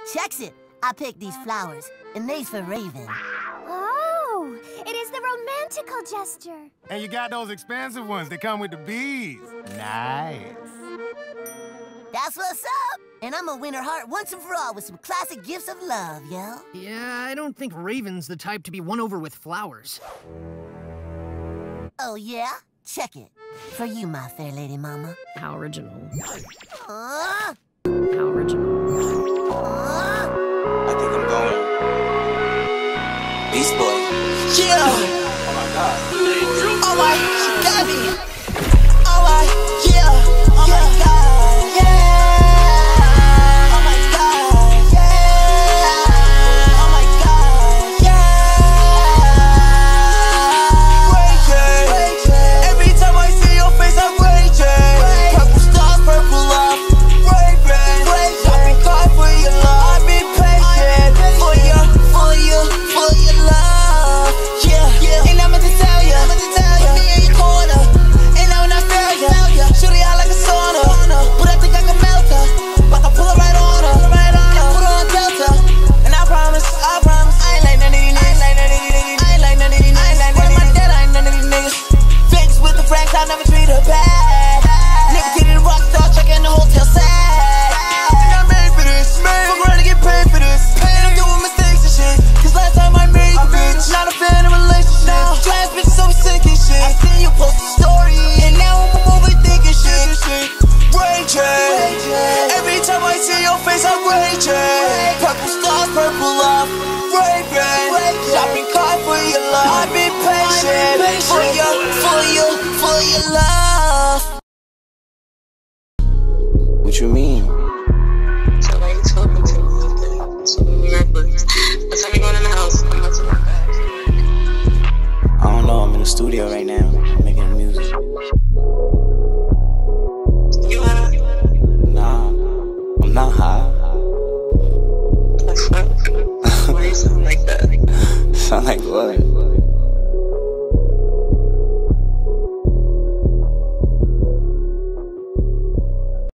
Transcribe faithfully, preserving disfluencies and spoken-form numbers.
Checks it. I picked these flowers, and they's for Raven. Oh, it is the romantical gesture. And you got those expensive ones that come with the bees. Nice. That's what's up. And I'm gonna win her heart once and for all with some classic gifts of love, yo. Yeah, I don't think Raven's the type to be won over with flowers. Oh, yeah? Check it. For you, my fair lady mama. How original. Uh, How original. uh, I think I'm going Beast Boy. Yeah. Oh my God. Oh my, she got me. Oh my, yeah. Oh my God. Yeah. Oh my God. Yeah. Oh my God. Yeah. Raging. Every time I see your face, I'm raging. Purple stars, purple love. Raven. I've been caught for your love. I've been patient for you, for you, for your love. Yeah, yeah. And I'm meant to tell you, I'm meant to tell you. Put me in your corner, and I will not fail you. Shoot it out like a sauna, but I think I can melt her. But I pull her right on her, right on her. Put her on Delta, and I promise, I promise, I ain't like none of these niggas. I ain't like none of these niggas. I ain't like none of these niggas. Where my dad, I ain't none of these niggas. Fix with the Franks, I never treat her bad. Nigga get it rock star, checking the hotel sad. And I'm made for this, fuck around and get paid for this. And I'm doing mistakes and shit, cause last time I made a bitch. Not a fan of relationships, trans bitches always sinking shit. I seen you post a story, and now I'm overthinking shit. Raging, every time I see your face I'm raging. Purple stars, purple love, Raven. I've been caught for your love, I've been patient for you, for you, for your love. What you mean? So why you talking to me like that? So we Netflix. Let's have me going in the house. I'm about to come back. I don't know. I'm in the studio right now. I'm making music. You high? Nah, I'm not high. That's not. Why you sound like that? Sound like what?